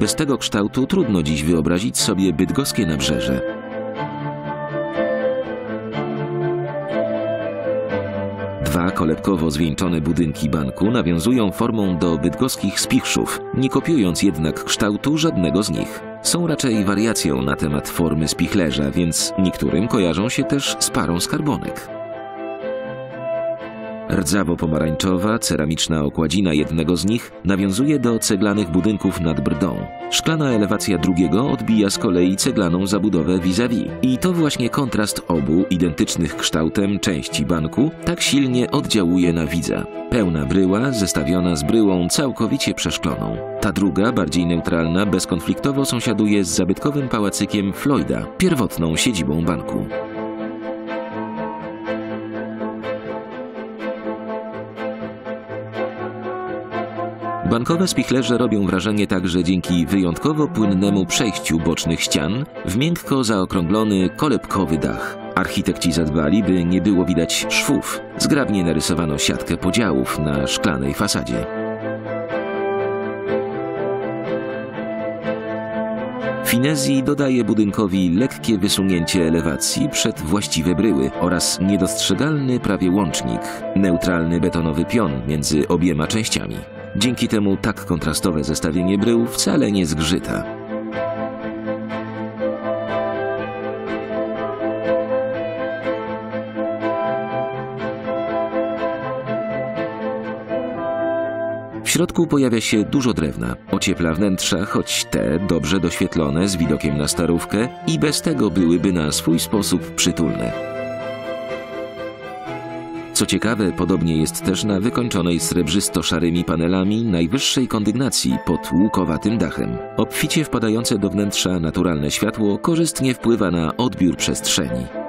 Bez tego kształtu trudno dziś wyobrazić sobie bydgoskie nabrzeże. Dwa kolebkowo zwieńczone budynki banku nawiązują formą do bydgoskich spichrzów, nie kopiując jednak kształtu żadnego z nich. Są raczej wariacją na temat formy spichlerza, więc niektórym kojarzą się też z parą skarbonek. Rdzawo-pomarańczowa, ceramiczna okładzina jednego z nich nawiązuje do ceglanych budynków nad Brdą. Szklana elewacja drugiego odbija z kolei ceglaną zabudowę vis-a-vis. I to właśnie kontrast obu identycznych kształtem części banku tak silnie oddziałuje na widza. Pełna bryła zestawiona z bryłą całkowicie przeszkloną. Ta druga, bardziej neutralna, bezkonfliktowo sąsiaduje z zabytkowym pałacykiem Floyda, pierwotną siedzibą banku. Bankowe spichlerze robią wrażenie także dzięki wyjątkowo płynnemu przejściu bocznych ścian w miękko zaokrąglony kolebkowy dach. Architekci zadbali, by nie było widać szwów. Zgrabnie narysowano siatkę podziałów na szklanej fasadzie. Finezji dodaje budynkowi lekkie wysunięcie elewacji przed właściwe bryły oraz niedostrzegalny prawie łącznik, neutralny betonowy pion między obiema częściami. Dzięki temu tak kontrastowe zestawienie brył wcale nie zgrzyta. W środku pojawia się dużo drewna. Ociepla wnętrza, choć te dobrze doświetlone z widokiem na Starówkę i bez tego byłyby na swój sposób przytulne. Co ciekawe, podobnie jest też na wykończonej srebrzysto-szarymi panelami najwyższej kondygnacji pod łukowatym dachem. Obficie wpadające do wnętrza naturalne światło korzystnie wpływa na odbiór przestrzeni.